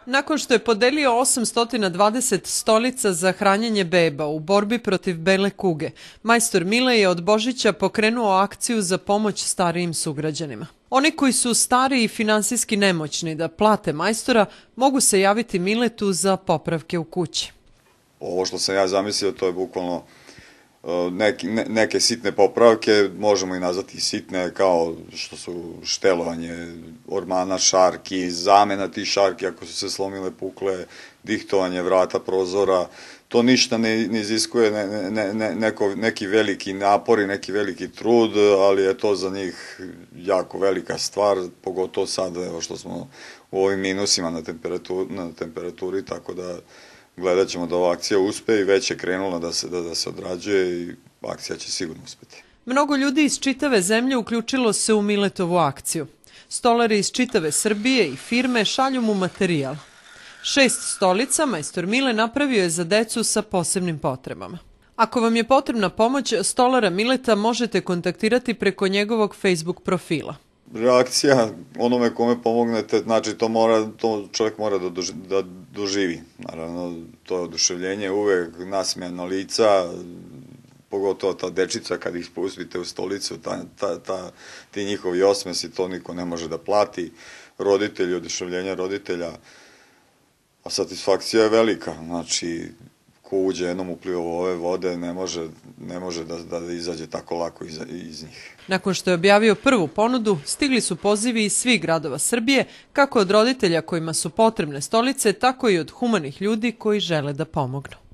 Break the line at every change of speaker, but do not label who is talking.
Nakon što je podelio 820 stolica za hranjenje beba u borbi protiv bele kuge, majstor Mile je od Božića pokrenuo akciju za pomoć starijim sugrađanima. Oni koji su stari i finansijski nemoćni da plate majstora mogu se javiti Miletu za popravke u kući.
Ovo što sam ja zamislio, to je bukvalno neke sitne popravke, možemo i nazvati sitne, kao što su štelovanje ormana šarki, zamena tih šarki ako su se slomile, pukle, dihtovanje vrata, prozora. To ništa ne iziskuje neki veliki napor i neki veliki trud, ali je to za njih jako velika stvar, pogotovo sad evo što smo u ovim minusima na temperaturi, tako da gledat ćemo da ova akcija uspe i već je krenula da se odrađuje i akcija će sigurno uspeti.
Mnogo ljudi iz čitave zemlje uključilo se u Miletovu akciju. Stolari iz čitave Srbije i firme šalju mu materijal. 6 stolica majstor Mile napravio je za decu sa posebnim potrebama. Ako vam je potrebna pomoć stolara Mileta, možete kontaktirati preko njegovog Facebook profila.
Reakcija onome kome pomognete, znači to čovjek mora da doživi. Naravno, to je oduševljenje uvek, nasmejana lica, pogotovo ta dečica kad ih spustite u stolicu, ti njihovi osmesi, to niko ne može da plati. Roditelji, oduševljenje roditelja, a satisfakcija je velika, znači ko uđe jednom upliva u ove vode ne može da izađe tako lako iz njih.
Nakon što je objavio prvu ponudu, stigli su pozivi iz svih gradova Srbije, kako od roditelja kojima su potrebne stolice, tako i od humanih ljudi koji žele da pomognu.